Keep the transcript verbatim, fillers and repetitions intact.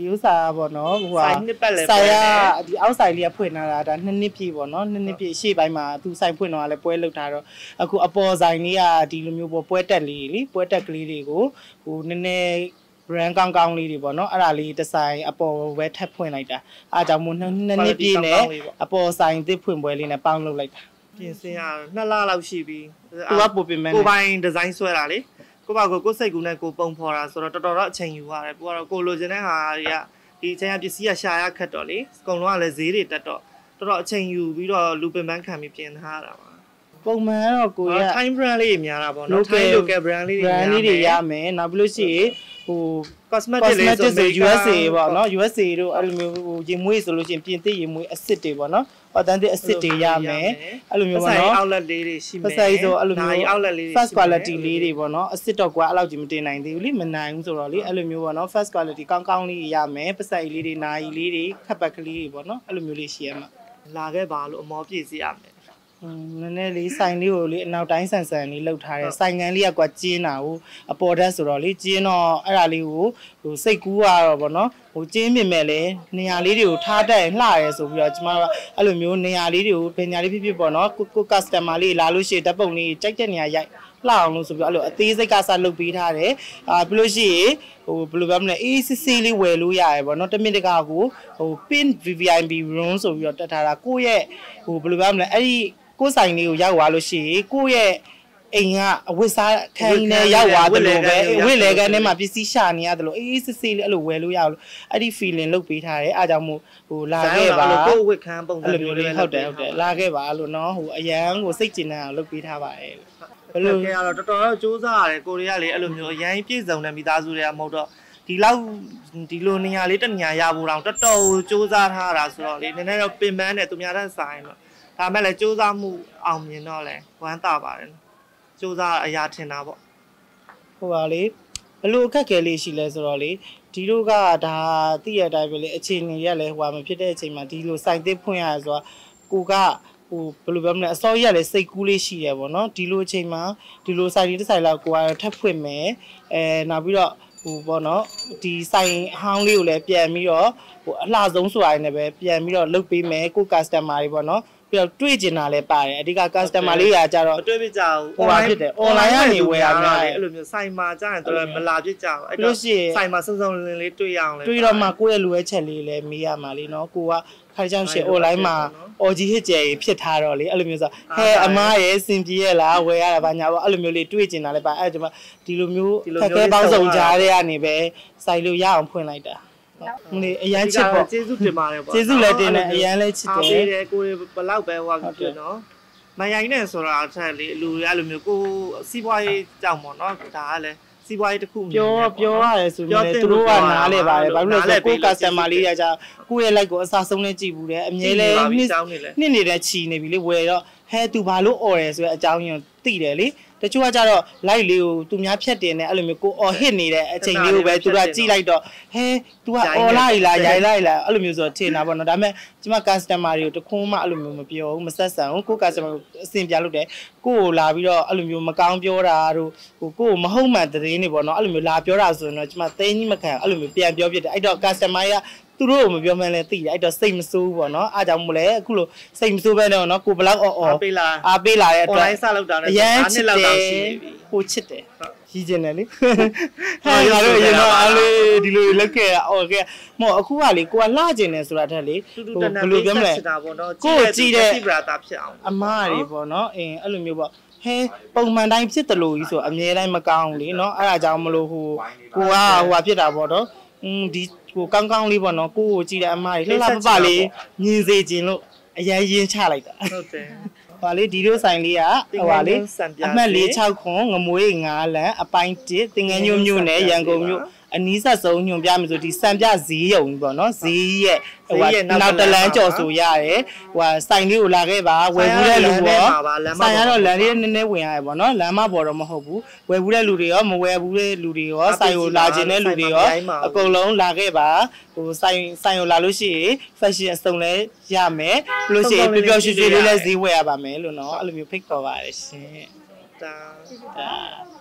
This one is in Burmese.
ဥစ္စာပေါ့နော်ဟိုဟာဆိုင်ရဒီအောက်ဆိုင်လေးကဖွင့်လာတာဒါနှစ်နှစ်ပြည့်ပေါ့နော်နှစ်နှစ်ပြည့်ရှေ့ပိုင်းမှာသူဆိုင်ဖွင့်တော့လည်းပွဲလုပ်ထားတော့အခုအပေါ်ဆိုင်လေးကဒီလိုမျိုးပေါ့ပွဲတက်လေးလေပွဲတက်ကလေးတွေကိုဟိုနည်းနည်း brand ကောင်းကောင်းလေးတွေပေါ့နော်အဲ့ဒါလေးတစ်ဆိုင်အပေါ်ဝဲထပ်ဖွင့်လိုက်တာအားကြောင့်မို့နှစ်နှစ်ပြည့်နဲ့အပေါ်ဆိုင်သစ်ဖွင့်ပွဲလေးနဲ့ပေါင်းလုပ်လိုက်တာပြင်ဆင်ရနှစ်လလောက်ရှိပြီသူကပို့ပြင်မယ်ကိုပိုင်ဒီဇိုင်းဆွဲတာလေကိုပါကိုကိုစိတ်ကူနဲ့ကိုပုံဖော်တာဆိုတော့တော်တော်တော့အချိန်ယူရတယ်ကိုကတော့ကိုလိုချင်တဲ့ဟာတွေကဒီအချိန်ကပစ္စည်းကရှာရခက်တော့လေအကုန်လုံးကလည်းဈေးတွေတက်တော့တော်တော်အချိန်ယူပြီးတော့လူပင်ပန်းခံပြီးပြင်ထားတာပါပုံမှန်တော့ကိုရ time brand လေးများတာပေါ့နော် time local brand လေးတွေ brand လေးတွေရမယ်နောက်ပြီးလို့ရှိရင်ဟို cosmetic လေးဆို U S A ပေါ့နော် U S A တို့အဲ့လိုမျိုးဟိုရေမွေးဆိုလို့ရှိရင်ပြင်သစ်ရေမွေးအစစ်တွေပေါ့နော် authentic အစစ်တွေရမယ်အဲ့လိုမျိုးပေါ့နော် outlet လေးတွေရှိမယ်ပတ်ဆိုင်ဆိုအဲ့လိုမျိုး outlet လေးတွေ first quality လေးတွေပေါ့နော်အစစ်တော့ကွာအဲ့လောက်ကြီးမတင်နိုင်သေးဘူးလေမနိုင်ဘူးဆိုတော့လေအဲ့လိုမျိုးပေါ့နော် first quality ကောင်းကောင်းလေးရမယ်ပတ်ဆိုင်လေးတွေနာရီလေးတွေခပ်ပတ်ကလေးတွေပေါ့နော်အဲ့လိုမျိုးလေးရှိရမှာလာခဲ့ပါလို့အမောပြည့်စီရမယ်อืมနည်းနည်းလေးဆိုင်လေးကိုလေအနောက်တိုင်းဆန်ဆန်လေးလှုပ်ထားတယ်ဆိုင်ကန်လေးကကွာကျင်းတာကိုအပေါ်ဓာတ်ဆိုတော့လေကျင်းတော့အဲ့ဒါလေးကိုဟိုစိတ်ကူးရတော့ဗောနော်ဟိုကျင်းမြင်မဲ့လေနေရာလေးတွေကိုထားတတ်ရင်လှရဲဆိုပြီးတော့ကျမတို့အဲ့လိုမျိုးနေရာလေးတွေကိုပညာလေးဖြစ်ဖြစ်ဗောနော်ကိုကို customer လေးလာလို့ရှိရင်ဓာတ်ပုံလေးကြိုက်တဲ့နေရာရိုက်လှအောင်လို့ဆိုပြီးအဲ့လိုအသေးစိတ်ကစားလုပ်ပေးထားတယ်အာပြီးလို့ရှိရင်ဟိုဘယ်လိုပြောမလဲအေးစစ်စစ်လေးဝယ်လို့ရတယ်ဗောနော်တမင်တကာကိုဟို pin V V I P room ဆိုပြီးတော့တက်ထားတာကိုယ့်ရဲ့ဟိုဘယ်လိုပြောမလဲအဲ့ဒီကိုယ်ဆိုင်လေးကိုရောက်သွားလို့ရှိရင်ကိုယ့်ရဲ့အိမ်ကအဝတ်စားခန်းနဲ့ရောက်သွားတယ်လို့ပဲဝိလေကန်ထဲမှာပစ္စည်းရှာနေရတယ်လို့အေးစစ်စစ်လေးအဲ့လိုဝယ်လို့ရအောင်လို့အဲ့ဒီ feeling လုပ်ပေးထားတယ်အားကြောင့်မို့ဟိုလာခဲ့ပါကိုယ်ဝတ်ခန်းပုံစံမျိုးလေးဟုတ်တယ်ဟုတ်တယ်လာခဲ့ပါလို့နော်ဟိုအရန်ကိုစိတ်ကျဉ်တဲ့အောင်လုပ်ပေးထားပါတယ်ဘယ်လိုလဲကတော့တော်တော်တော့စူးစမ်းရတယ်ကိုရီးယားလေးအဲ့လိုမျိုးအရန်ပြည့်စုံတဲ့မိသားစုတွေကမဟုတ်တော့ဒီလောက်ဒီလိုနေရာလေးတနေရာရဖို့တော့တော်တော်စူးစမ်းထားတာဆိုတော့လေနည်းနည်းတော့ပင်ပန်းတယ်သူများတဲ့ဆိုင်တော့ဒါမဲ့လည်းစူးစမ်းမှုအောင်မြင်တော့လဲဝမ်းသာပါတယ်စူးစမ်းအရာထင်တာပေါ့ဟိုပါလေဘလို့အခက်ခဲလေးရှိလဲဆိုတော့လေဒီတို့ကဒါသိရတဲ့အတိုင်းပဲလေအချိန်ကြီးရက်လဲဟိုမဖြစ်တဲ့အချိန်မှာဒီလိုစိုက်တစ်ဖွင့်ရဆိုတော့ကိုကဟိုဘယ်လိုပြောမလဲအစောကြီးရလဲစိတ်ကူးလေးရှိတယ်ပေါ့နော်ဒီလိုအချိန်မှာဒီလိုစိုက်တစ်စိုက်လောက်ကိုကထပ်ဖွင့်မယ်အဲနောက်ပြီးတော့ဟိုပေါ့နော်ဒီဆိုင်ဟောင်းလေးကိုလည်းပြန်ပြီးတော့ဟိုအလှဆုံးဆိုတာနဲ့ပဲပြန်ပြီးတော့လုပ်ပေးမယ်ကို customer တွေပေါ့နော်ပြီးတော့တွေ့ကျင်တာလည်းပါတယ်အဓိက customer လေးရာကြတော့တွေ့ပြကြဘူးဟိုပါဖြစ်တယ် online ကနေဝယ်ရမှာအဲ့လိုမျိုးဆိုင်မှာကြာရင်တော့မလာပြကြဘူးအဲ့တော့ဆိုင်မှာစုံစုံလင်းလေးတွေ့ရအောင်လေတွေ့တော့မှကိုယ့်ရဲ့လိုအပ်ချက်လေးလည်းမေးရမှာလीเนาะကိုကခါကြောင့်ရှင် online မှာ အော်ကြီးဟစ်ကျယ်ဖြစ်ထားတော့လေအဲ့လိုမျိုးဆိုဟဲအမားရဲ့စင်ပြေရဲ့လားဝယ်ရတာဗာညာပေါ့အဲ့လိုမျိုးလေးတွေ့ကျင်တာလည်းပါအဲ့ဒီမှာဒီလိုမျိုးခက်ခဲပေါင်းစုံကြားတဲ့ကနေပဲစိုက်လို့ရအောင်ဖွင့်လိုက်တာဟိုလေအရန်ချစ်ပေါ့ကျေးဇူးတင်ပါတယ်ပေါ့ကျေးဇူးလည်းတင်တယ်အရန်လည်းချစ်တယ်အားပေးတယ်ကိုယ်ဘလောက်ပဲဟိုကပြနော်မရိုင်းနဲ့ဆိုတာအထက်လေလူတွေအဲ့လိုမျိုးကိုစီးပွားရေးကြောင့်ပေါ့နော်ဒါကလည်းစီးပွားရေးတစ်ခုပြောပြောရတယ်ဆိုရင်သူတို့ကနားလဲပါတယ်ဘာလို့လဲဆိုကို customer လေးရကြကိုယ့်ရဲ့ like ကိုအစားဆုံးနဲ့ကြည့်ဘူးတယ်အမြဲလဲနှစ်နေတဲ့ချီနေပြီလေဝယ်တော့ဟဲသူဘာလို့អော်တယ်ဆိုတဲ့အကြောင်းရင်းသိတယ်လေတချို့ကကြတော့ light လေးကိုသူများဖြတ်တင်နေအဲ့လိုမျိုးကိုအော် hit နေတဲ့အချိန်လေးကိုပဲသူကကြည့်လိုက်တော့ဟဲ तू ကအော်လိုက်လားရိုင်လိုက်လားအဲ့လိုမျိုးဆိုတော့ထင်တာပေါ့နော်ဒါပေမဲ့ကျမ customer တွေကိုတခုမှအဲ့လိုမျိုးမပြောဘူးမဆက်ဆံဘူးကို customer ကိုအဆင်ပြလုပ်တယ်ကိုကိုလာပြီးတော့အဲ့လိုမျိုးမကောင်းပြောတာတို့ဟိုကိုကိုမဟုတ်မှန်သတင်းတွေပေါ့နော်အဲ့လိုမျိုးလာပြောတာဆိုရင်တော့ကျမသိကြီးမခံအဲ့လိုမျိုးပြန်ပြောပြတယ်အဲ့တော့ customer ကသူတို့ကိုမပြောမှန်းလဲသိတယ်အဲ့တော့စိတ်မဆိုးဘူးပေါ့နော်အားကြောင့်မို့လဲအခုလိုစိတ်မဆိုးပဲနဲ့နော်ကိုဘလောက်အော်အော်အားပေးလာအားပေးလာတဲ့အတွက် online စလောက်တာနဲ့အရင်ချစ်တယ်ကိုချစ်တယ်ကြီးကျင်တယ်လေဟဲ့ငါတို့အရင်တော့အလေးဒီလိုလက်ခဲ့အော်ခဲ့မဟုတ်အခုကလေကိုကလှကျင်တယ်ဆိုတာထက်လေဘယ်လိုပြောမလဲကိုကြည့်တဲ့စိဗရာတာဖြစ်အောင်အမားတွေပေါ့နော်အင်းအဲ့လိုမျိုးပေါ့ဟဲပုံမှန်တိုင်းဖြစ်တယ်လို့ကြီးဆိုအမြဲတမ်းမကောင်းလေနော်အဲ့ဒါကြောင့်မလို့ဟိုကိုကဟိုဟာဖြစ်တာပေါ့နော်อืมဒီကိုကောင်းကောင်းလေးပေါ့နော်ကိုကိုကြည့်တဲ့အမားတွေလှလှပပလေးမြင်စေခြင်းလို့အရင်ရင်ချလိုက်တာဟုတ်တယ်ဟိုလေဒီလိုဆိုင်လေးကဟိုပါလေအမှတ်၄၆ခွန်ငမွေး၅လမ်းအပိုင်း၁တင်ငယ်ညို့မြို့နယ်ရန်ကုန်မြို့အနီးဆက်ဆုံးညွန်ပြမယ်ဆိုဒီစံပြဈေးရုံပေါ့နော်ဈေးရဲ့ဟိုနောက်တလန်းကြော်ဆိုရတယ်ဟိုဆိုင်လေးကိုလာခဲ့ပါဝယ်ဘူးတဲ့လူရောဆိုင်ရတော့လမ်းလေးနည်းနည်းဝင်ရတယ်ပေါ့နော်လမ်းမပေါ်တော့မဟုတ်ဘူးဝယ်ဘူးတဲ့လူတွေရောမဝယ်ဘူးတဲ့လူတွေရောဆိုင်ကိုလာခြင်းတဲ့လူတွေရောအကုန်လုံးလာခဲ့ပါဟိုဆိုင်ဆိုင်ကိုလာလို့ရှိရင် fashion အစုံလဲရမယ်လို့ရှိရင်ပျော်ပျော်ရွှင်ရွှင်လေးလဲဈေးဝယ်ရပါမယ်လို့နော်အဲ့လိုမျိုးဖိတ်ခေါ်ပါတယ်ရှင်တာ